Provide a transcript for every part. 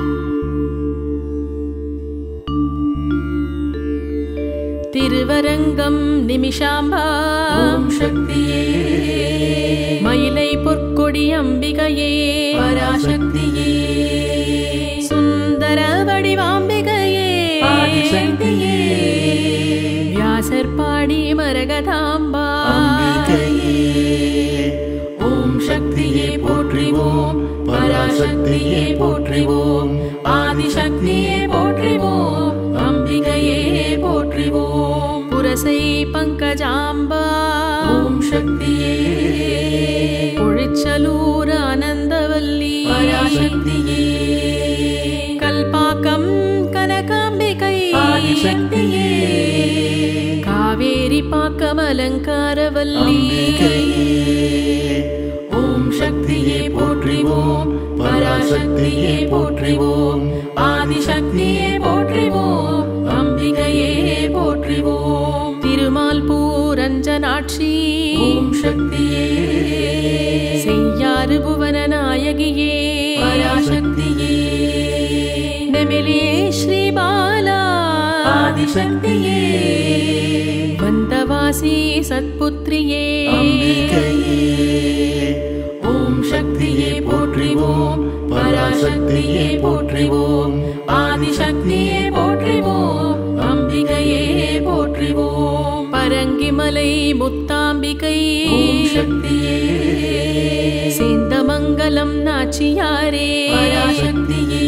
திருவரங்கம் நிமிஷாம்பா ஓம் சக்தியே மயிலை பொற்கொடி அம்பிகையே பராசக்தியே சுந்தர வடிவாம்பிகையே ஆதிசக்தியே வியாசர் பாடி மரகதாம்பா அம்பிகையே ஓம் சக்தியே போற்றிவோம் பராசக்தியே போற்றிவோம் ஆதிசக்தியே போற்றிவோம் அம்பிகையே போற்றிவோம் புரசை பங்கஜாம்பா ஓம் சக்தியே பொழிச்சலூர் ஆனந்தவல்லி பராசக்தியே கல்பாக்கம் கனகாம்பிகை ஆதிசக்தியே காவேரி பாக்கம் அலங்காரவல்லி அம்பிகையே ஓம் சக்தியே போற்றிவோம் பராசக்தியே போற்றிவோம் ஆதிசக்தியே போற்றிவோம் அம்பிகையே போற்றிவோம் திருமால் பூரஞ்சனாட்சி ஓம் சக்தியே செய்யாறு புவன நாயகியே பராசக்தியே நெமிலியே ஸ்ரீபாலா ஆதிசக்தியே வந்தவாசி சத்புத்ரியே அம்பிகையே ஓம் சக்தியே போற்றிவோம் பராசக்தியே போற்றிவோம் ஆதிசக்தியே போற்றிவோம் அம்பிகையே போற்றிவோம் பரங்கிமலை முத்தாம்பிகை ஓம் சக்தியே சேந்தமங்கலம் நாச்சியாரே பராசக்தியே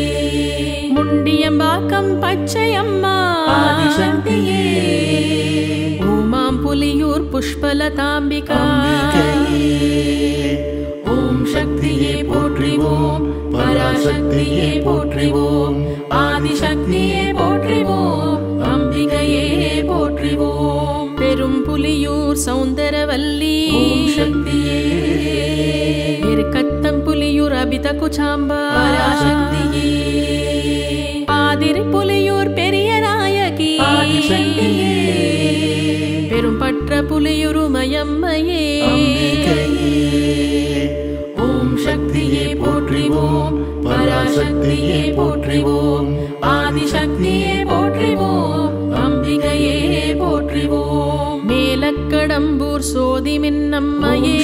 முண்டியம்பாக்கம் பச்சையம்மா ஆதிசக்தியே ஊமாம்புலியூர் புஷ்பலதாம்பிகா அம்பிகையே ஓம் சக்தியே போற்றிவோம் பராசக்தியே போற்றிவோம் ஆதிசக்தியே போற்றிவோம் அம்பிகையே போற்றிவோம் பெரும்புலியூர் சௌந்தரவல்லி ஓம் சக்தியே இருக்கத்தம்புலியூர் அபித குச்சாம்பா பராசக்தியே பாதிரிப்புலியூர் பெரிய நாயகி ஆதிசக்தியே பெரும்பற்ற புலியூர் உமையம்மையே அம்பிகையே ஓம் சக்தியே போற்றிவோம் பராசக்தியே போற்றிவோம் ஆதிசக்தியே போற்றிவோம் அம்பிகையே போற்றிவோம் மேலக்கடம்பூர் சோதி மின்னம்மையே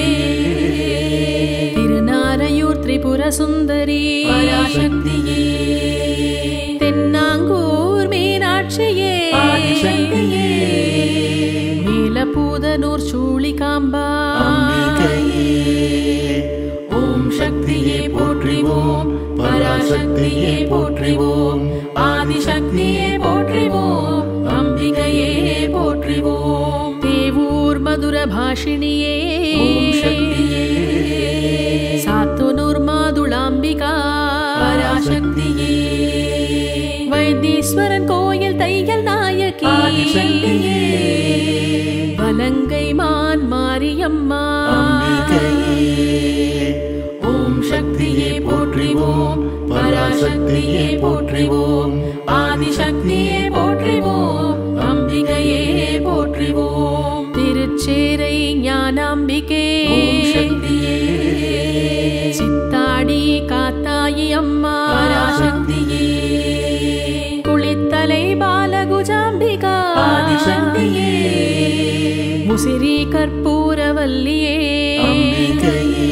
திருநாரையூர் திரிபுர சுந்தரி பராசக்தியே தென்னாங்கூர் மீனாட்சியே ஆதிசக்தியே மேலபூதனூர் சூளிகாம்பா அம்பிகையே ஓம் சக்தியே போற்றிவோம் பராசக்தியே போற்றிவோம் ஆதிசக்தியே போற்றிவோம் அம்பிகையே போற்றிவோம் தேவூர் மதுர பாஷிணியே ஓம் சக்தியே சாத்தனூர் மாதுளாம்பிகா பராசக்தியே வைத்தீஸ்வரன் கோயில் தையல் நாயகி ஆதிசக்தியே வலங்கை மான் மாரியம்மா அம்பிகையே ஓம் சக்தியே போற்றிவோம் பராசக்தியே போற்றிவோம் ஆதிசக்தியே போற்றிவோம் அம்பிகையே போற்றிவோம் திருச்சேரை ஞானாம்பிகே ஓம் சக்தியே சித்தாடி காத்தாயி அம்மா பராசக்தியே குளித்தலை பாலகுஜாம்பிகா ஆதிசக்தியே முசிறி கற்பூரவல்லியே அம்பிகையே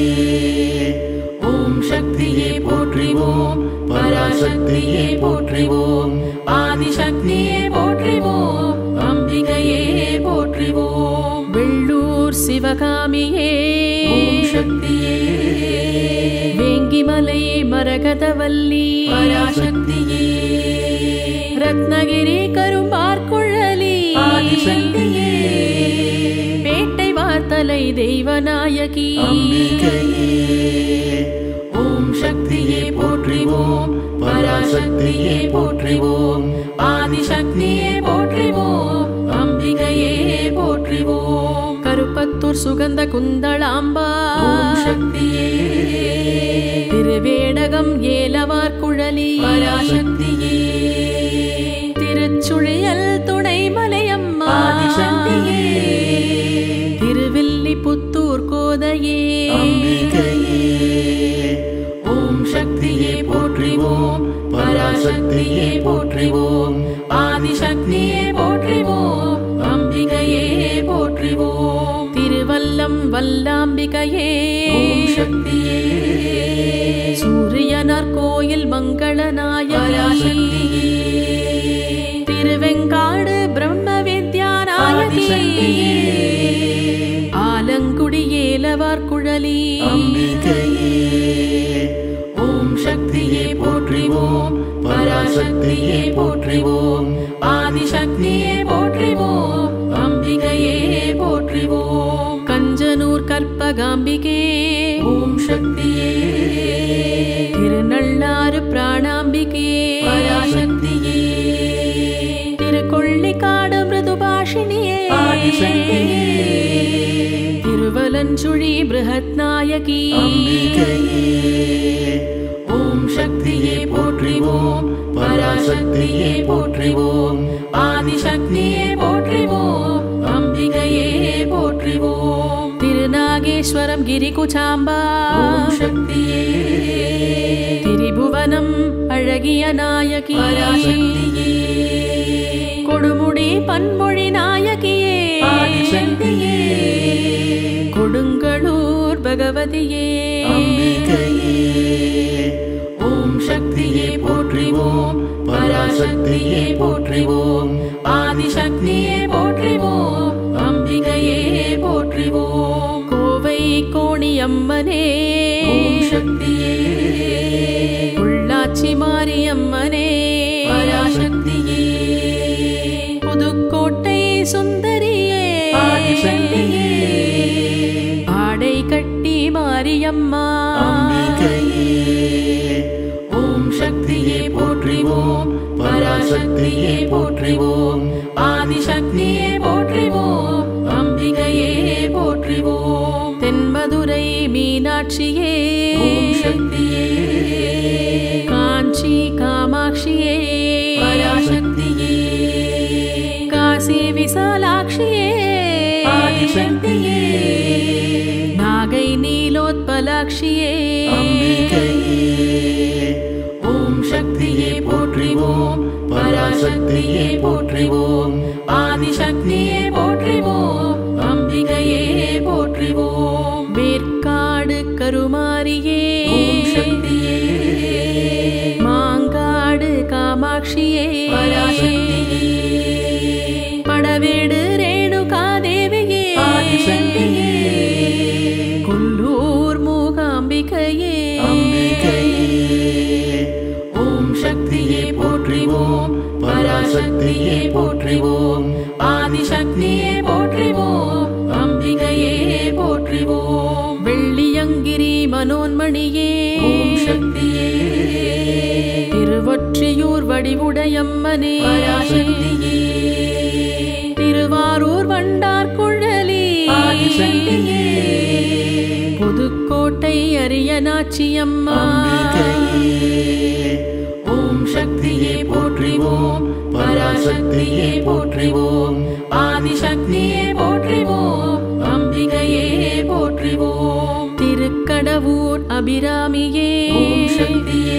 ஓம் சக்தியே போற்றிவோம் பராசக்தியே போற்றிவோம் ஆதிசக்தியே போற்றிவோம் அம்பிகையே போற்றிவோம் வெள்ளூர் சிவகாமியே ஓம் சக்தியே வேங்கிமலை மரகதவல்லி பராசக்தியே ரத்னகிரி கரும்பார்குழலி ஆதிசக்தியே பேட்டை வார்த்தலை தெய்வநாயகி அம்பிகையே ஓம் சக்தியே போற்றிவோம் பராசக்தியே போற்றிவோம் ஆதிசக்தியே போற்றிவோம் அம்பிகையே போற்றிவோம் கருப்பத்தூர் சுகந்த குந்தளாம்பா ஓம் சக்தியே திருவேடகம் ஏலவார்குழலி பராசக்தியே திருச்சுழியல் துணைமலையம்மா ஆதிசக்தியே திருவில்லிபுத்தூர் கோதையே அம்பிகையே ஓம் சக்தியே போற்றிவோம் பராசக்தியே போற்றிவோம் ஆதிசக்தியே போற்றிவோம் அம்பிகையே போற்றிவோம் திருவல்லம் வல்லாம்பிகையே ஓம் சக்தியே சூரியனார் கோயில் மங்களநாயகி திருவெங்காடு பிரம்ம வித்யாநாயகி ஆலங்குடி ஏலவார் குழலி அம்பிகையே ஓம் சக்தியே போற்றிவோம் பராசக்தியே போற்றிவோம் ஆதிசக்தியே போற்றிவோம் அம்பிகையே போற்றிவோம் கஞ்சனூர் கற்பகாம்பிகே ஓம் சக்தியே திருநள்ளாறு பிராணாம்பிகே பராசக்தியே திருக்கொள்ளிக்காடு மிருதுபாஷினியே ஆதிசக்தியே திருவலஞ்சுழி பிருஹத் நாயகி அம்பிகையே ஓம் சக்தியே போற்றிவோம் பராசக்தியே போற்றிவோம் ஆதிசக்தியே போற்றிவோம் அம்பிகையே போற்றிவோம் திருநாகேஸ்வரம் கிரிகுச்சாம்பா ஓம் சக்தியே திரிபுவனம் அழகிய நாயகி பராசக்தியே கொடுமுடி பன்மொழி நாயகியே ஆதிசக்தியே கொடுங்களூர் பகவதியே அம்பிகையே ஓம் சக்தியே போற்றிவோம் பராசக்தியே போற்றிவோம் ஆதிசக்தியே போற்றிவோம் அம்பிகையே போற்றிவோம் கோவை கோணியம்மனே ஓம் சக்தியே உள்ளாச்சி மாரியம்மனே பராசக்தியே புதுக்கோட்டை சுந்தரியே ஆதிசக்தியே ஆடை கட்டி மாரியம்மா அம்பிகையே ஓம் சக்தியே போற்றிவோம் பராசக்தியே போற்றிவோம் ஆதிசக்தியே போற்றிவோம் அம்பிகையே போற்றிவோம் தென்மதுரை மீனாட்சியே ஓம் சக்தியே காஞ்சி காமாட்சியே பராசக்தியே காசி விசாலாட்சியே ஆதிசக்தியே நாகை நீலோத்பலாட்சியே அம்பிகையே ஓம் சக்தியே போற்றிவோம் பராசக்தியே போற்றிவோம் ஆதிசக்தியே போற்றிவோம் அம்பிகையே போற்றிவோம் வேற்காடு கருமாரியே ஓம் சக்தியே மாங்காடு காமாட்சியே பராசக்தியே படவேடு ரேணுகாதேவியே ஆதிசக்தியே கொல்லூர் மூகாம்பிகையே அம்பிகையே ஓம் சக்தியே போற்றிவோம் பராசக்தியே போற்றிவோம் ஆதிசக்தியே போற்றிவோம் அம்பிகையே போற்றிவோம் வெள்ளியங்கிரி மனோன்மணியே ஓம் சக்தியே திருவொற்றியூர் வடிவுடையம்மனே பராசக்தியே திருவாரூர் வண்டார் குழலி ஆதிசக்தியே புதுக்கோட்டை அரியநாச்சியம்மா அம்பிகையே ஓம் சக்தியே போற்றிவோம் பராசக்தியே போற்றிவோம் ஆதிசக்தியே போற்றிவோம் அம்பிகையே போற்றிவோம் திருக்கடவூர் அபிராமியே ஓம் சக்தியே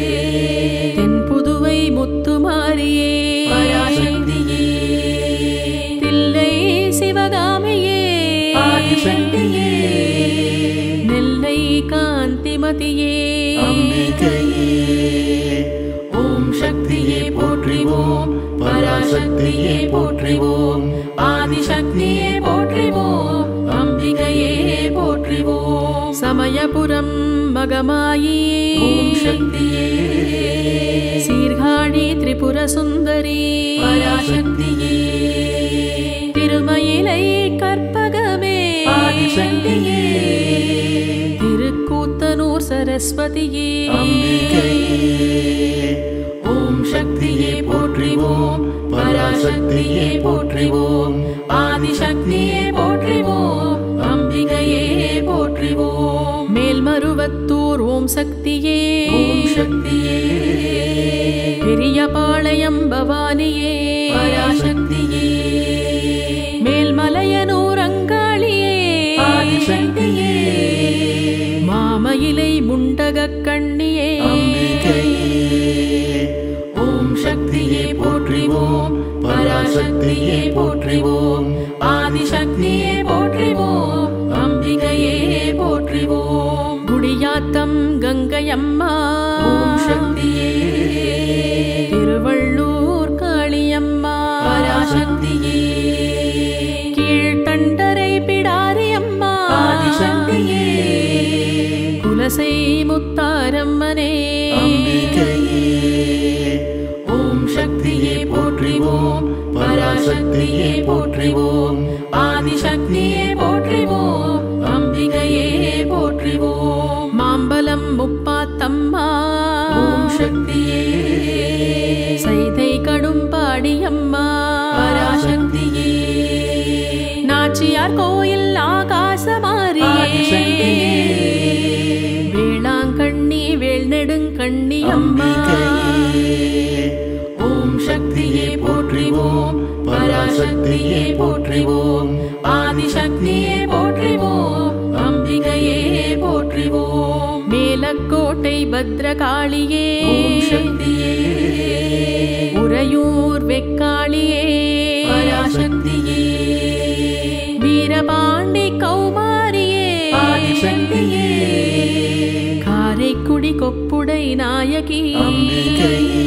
தென்புதுவை முத்துமாரியே பராசக்தியே தில்லை சிவகாமியே ஆதிசக்தியே நெல்லை காந்திமதியே அம்பிகையே ஓம் சக்தியே போற்றிவோம் பராசக்தியே போற்றிவோம் ஆதிசக்தியே போற்றிவோம் அம்பிகையே போற்றிவோம் சமயபுரம் மகமாயி ஓம் சக்தியே சீர்காழி திரிபுர சுந்தரி பராசக்தியே திருமயிலை கற்பகமே ஆதிசக்தியே திருக்கூத்தனூர் சரஸ்வதியே அம்பிகையே ஓம் சக்தியே போற்றிவோம் பராசக்தியே போற்றிவோம் ஆதிசக்தியே போற்றிவோம் அம்பிகையே போற்றிவோம் மேல்மருவத்தூர் ஓம் சக்தியே ஓம் சக்தியே பெரியபாளையம் பவானியே பராசக்தியே மேல்மலையனூர் அங்காளியே ஆதிசக்தியே மாமயிலை முண்டகக் கண்ணியே அம்பிகையே போற்றிவோம் பராசக்தியே போற்றிவோம் ஆதிசக்தியே போற்றிவோம் அம்பிகையே போற்றிவோம் குடியாத்தம் கங்கையம்மா ஓம் சக்தியே திருவள்ளூர் காளியம்மா பராசக்தியே கீழ்த்தண்டரை பிடாரியம்மா ஆதிசக்தியே குலசை முத்தாரம்மனே அம்பிகையே ஓம் சக்தியே போற்றிவோம் பராசக்தியே போற்றிவோம் ஆதிசக்தியே போற்றிவோம் அம்பிகையே போற்றிவோம் மாம்பலம் முப்பாத்தம்மா ஓம் சக்தியே சைதை கடும்பாடியம்மா பராசக்தியே நாச்சியார் கோயில் ஆகாசமாரியே ஆதிசக்தியே வேளாங்கண்ணி வேல்நெடுங்கண்ணி அம்மா அம்பிகையே ஓம் சக்தியே போற்றிவோம் பராசக்தியே போற்றிவோம் ஆதிசக்தியே போற்றிவோம் அம்பிகையே போற்றிவோம் மேலக்கோட்டை பத்ரகாளியே ஓம் சக்தியே உறையூர் வெக்காளியே பராசக்தியே வீரபாண்டி கௌமாரியே ஆதிசக்தியே காரைக்குடி கொப்புடை நாயகி அம்பிகையே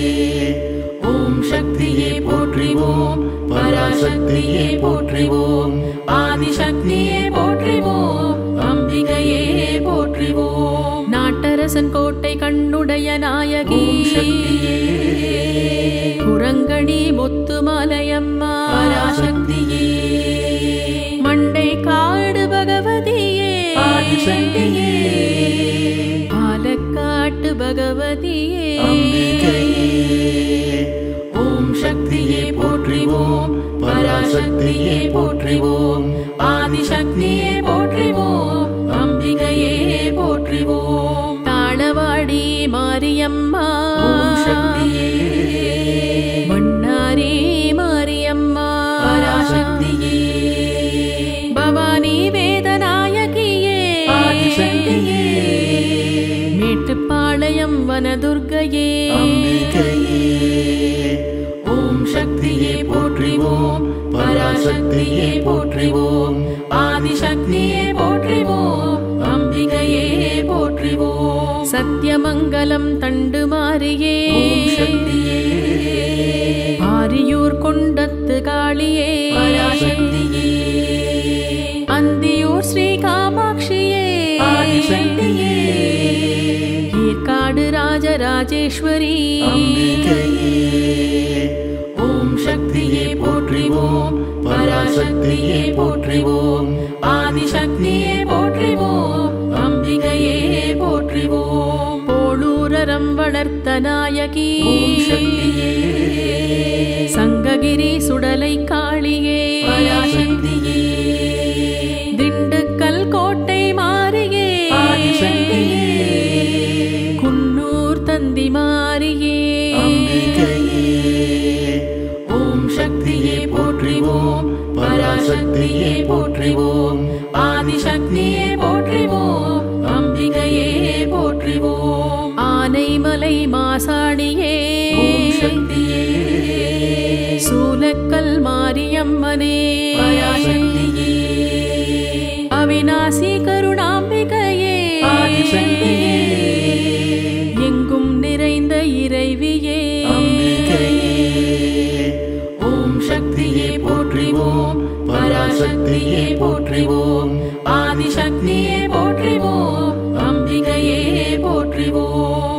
ஓம் சக்தியே போற்றிவோம் பராசக்தியே போற்றிவோம் ஆதிசக்தியே போற்றிவோம் அம்பிகையே போற்றிவோம் நாட்டரசன் கோட்டை கண்ணுடைய நாயகி ஓம் சக்தியே குரங்கணி முத்துமலையம்மா பராசக்தியே மண்டை காடு பகவதியே ஆதிசக்தியே பாலக்காட்டு பகவதியே அம்பிகையே ஓம் சக்தியே போற்றிவோம் பராசக்தியே போற்றிவோம் ஆதிசக்தியே போற்றிவோம் அம்பிகையே போற்றிவோம் தாளவாடி மாரியம்மா ஓம் சக்தியே மன்னாரி மாரியம்மா பராசக்தியே பவானி வேதநாயகியே ஆதிசக்தியே மேட்டுப்பாளையம் வனதுர்க்கையே அம்பிகையே ஓம் சக்தியே போற்றிவோம் பராசக்தியே போற்றிவோம் ஆதிசக்தியே போற்றிவோம் அம்பிகையே போற்றிவோம் சத்தியமங்கலம் தண்டு மாரியே ஓம் சக்தியே ஆரியூர் கொண்டத்து காளியே பராசக்தியே அந்தியூர் ஸ்ரீ காமாட்சியே ஆதிசக்தியே ஏற்காடு ராஜராஜேஸ்வரி அம்பிகையே ஓம் சக்தியே போற்றிவோம் பராசக்தியே போற்றிவோம் ஆதிசக்தியே போற்றிவோம் அம்பிகையே போற்றிவோம் போளூரரம் வளர்த்த நாயகி ஓம் சக்தியே சங்ககிரி சுடலை காளியே பராசக்தியே திண்டுக்கல் கோட்டை மாரியே ஆதிசக்தியே குன்னூர் தந்தி மாரியே அம்பிகையே ஓம் சக்தியே போற்றிவோம் பராசக்தியே போற்றிவோம் ஆதிசக்தியே போற்றிவோம் அம்பிகையே போற்றிவோம் ஆனைமலை மாசாணியே ஓம் சக்தியே சூலக்கல் மாரியம்மனே பராசக்தியே அவிநாசி கருணாம்பிகையே ஆதிசக்தியே எங்கும் நிறைந்த இறைவியே அம்பிகையே ஓம் சக்தியே போற்றிவோம் பராசக்தியே போற்றிவோம் ஆதிசக்தியே போற்றிவோம் அம்பிகையே போற்றிவோம்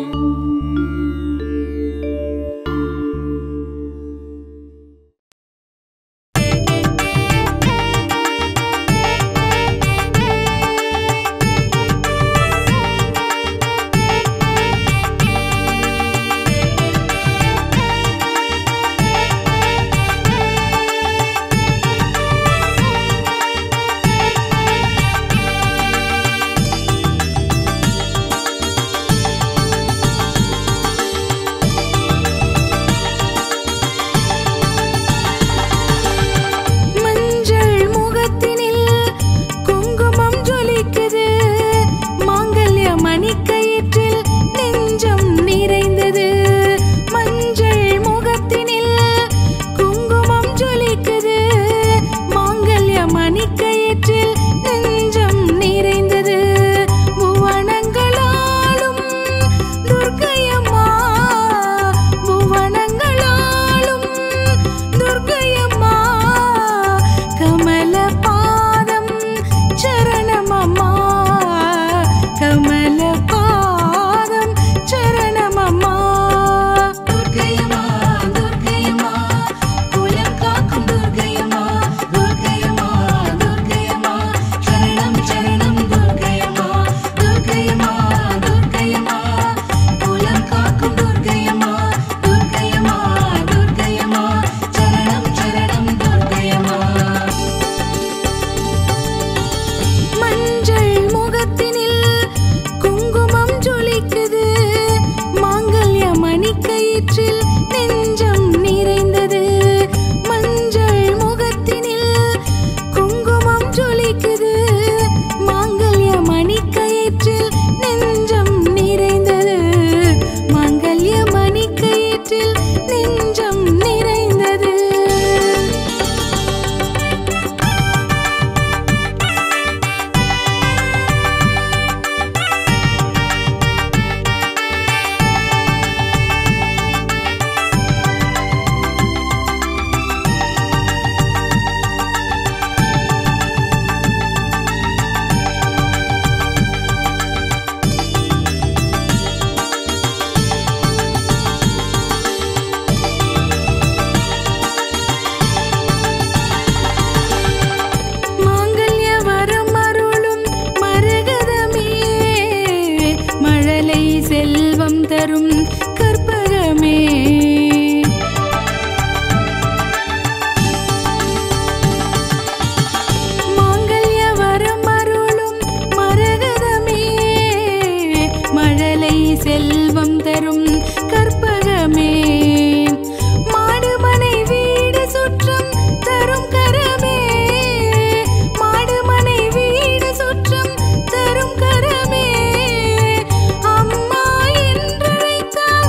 தரும் கற்பகமே. மாங்கல்ய வரம் அருளும் மரகதமே, மழலை செல்வம் தரும் கற்பகமே. மாடுமனை வீடு சுற்றம் தரும் கரமே, மாடுமனை வீடு சுற்றம் தரும் கரமே. அம்மா என்றழைத்தால்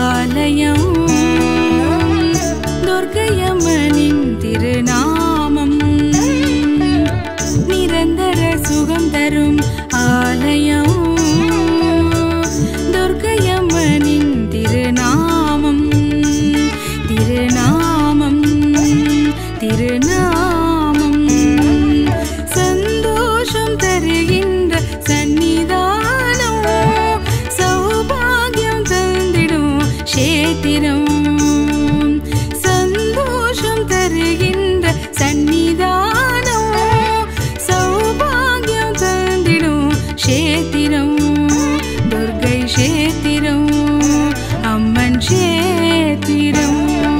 ஆலயம் துர்க்கையம்மனின் திருநாமம் நிரந்தர சுகம் தரும் ஆலயம் துர்க்கையம்மனின் திருநாமம் திருநாமம் திருநாமம் சந்தோஷம் தருகின்ற சந்நிதானம் சௌபாகியம் தந்திடும் சேத்திரம் சந்தோஷம் தருகின்ற சந்நிதானம் சௌபாகியம் தந்திடும் சேத்திரம் துர்க்கை சேத்திரம் அம்மன் சேத்திரம்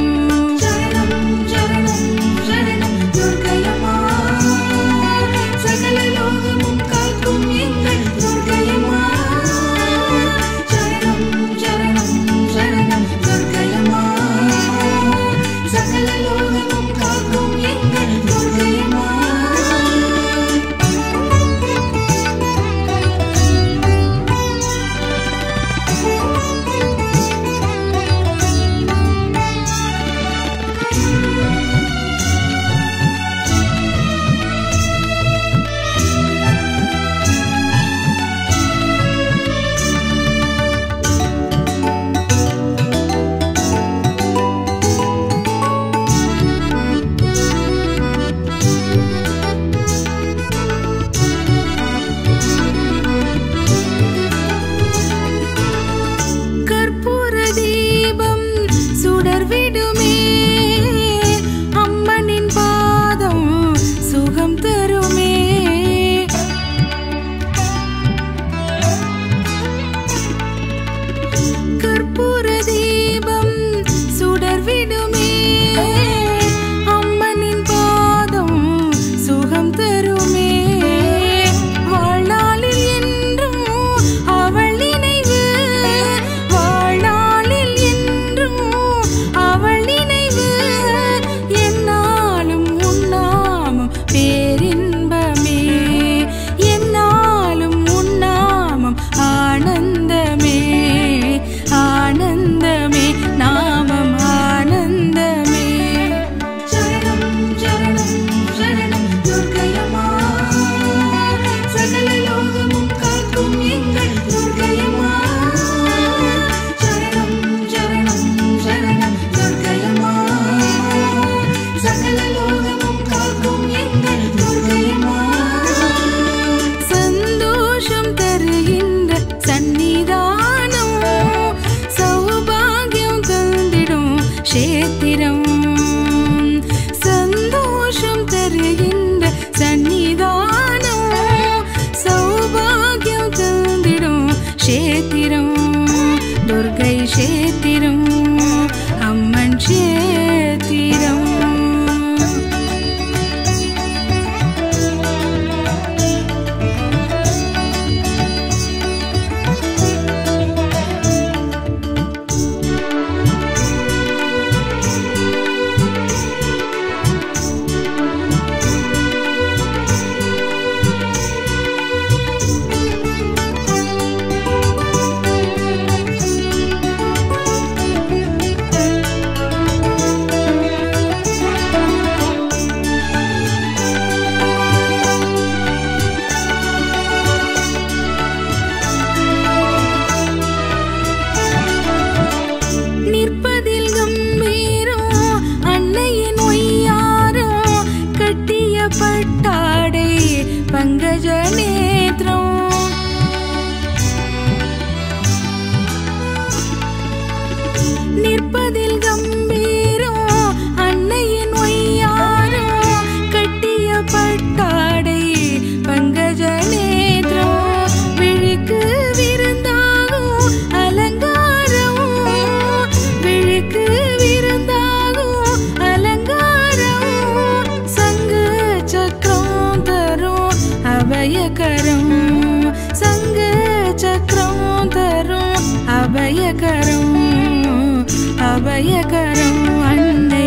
அபயகரம் அன்னை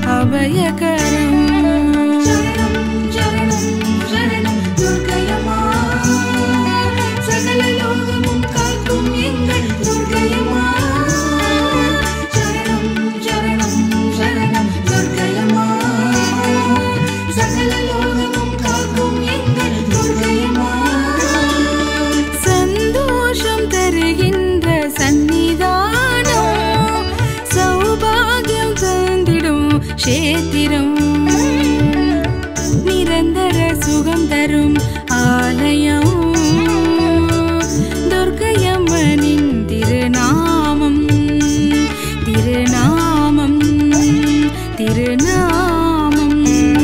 அபயகரம் க்ஷேத்திரம் நிரந்தர சுகம் தரும் ஆலயம் துர்க்கையம்மனின் திருநாமம் திருநாமம் திருநாமம்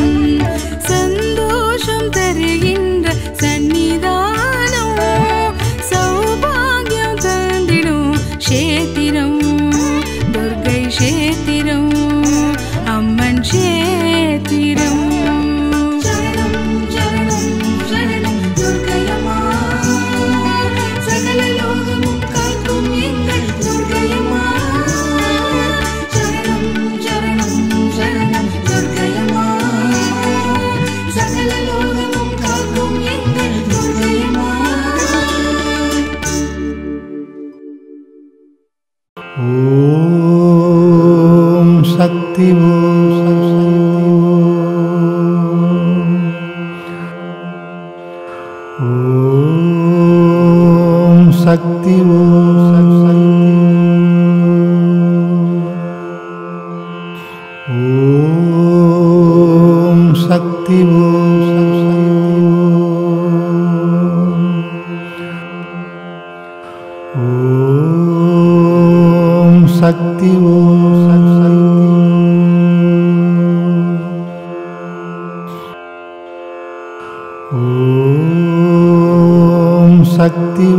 சந்தோஷம் தருகின்ற சந்நிதானம் சௌபாகியம் தந்திடும் க்ஷேத்திரம் துர்க்கை க்ஷேத்திரம் அம்மன் க்ஷேத்திரம் சரணம் சரணம் சரணம் துர்க்கையம்மா சகல லோகமும் காக்கும் எங்கள் துர்க்கையம்மா சரணம் சரணம் சரணம் துர்க்கையம்மா சகல லோகமும் காக்கும் எங்கள் துர்க்கையம்மா ஓம் சக்தி ஓம் சக்தி ஓம் சக்தி ஓம் சக்தி ஓம் சக்தி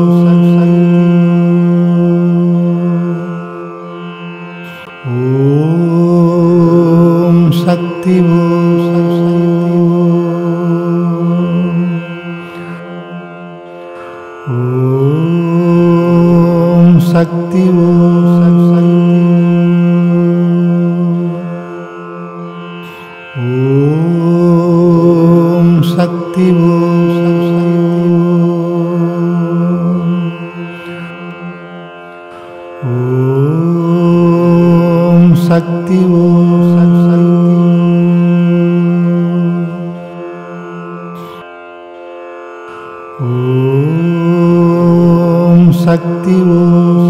ஓம் சக்தி ஓம் சக்தி ஓம் சக்தி ஓம் சக்தி ஓம் சக்தி